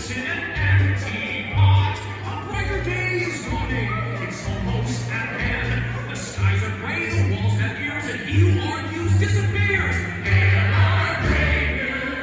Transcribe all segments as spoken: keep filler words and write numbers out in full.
ghosts in an empty pot. A brighter day is dawning. It's almost at hand. The skies are gray, the walls have ears, and he who argues disappears. Hail our brave new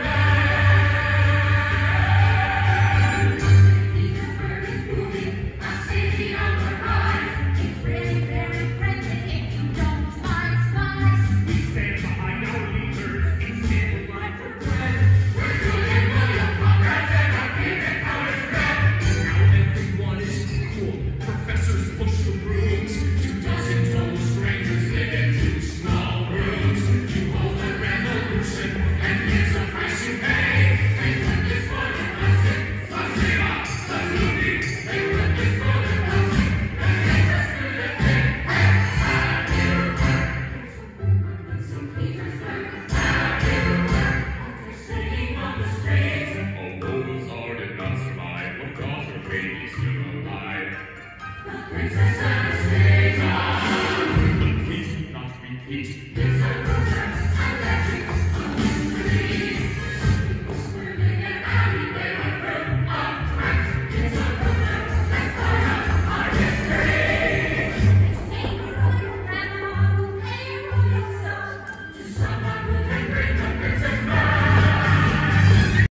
land. Peter's bird is booming, a city on the rise. It's very, very friendly if you don't mind spies. We stand behind our leaders and stand in line for bread. We're good and loyal comrades, and our favorite color is red. Now everyone is equal. Professors push the brooms. Two dozen total strangers live in two small rooms. You hold the revolution, and here's the price you pay. They put this for the blessing. Spasiba, salute. They put this for the blessing. That makes us good at it. Hey, have you heard? There's some Petersburg. Have you heard? They're singing on the streets. Although the Tsar did not survive, what caused her baby still alive? The Princess Anastasia. But please do not repeat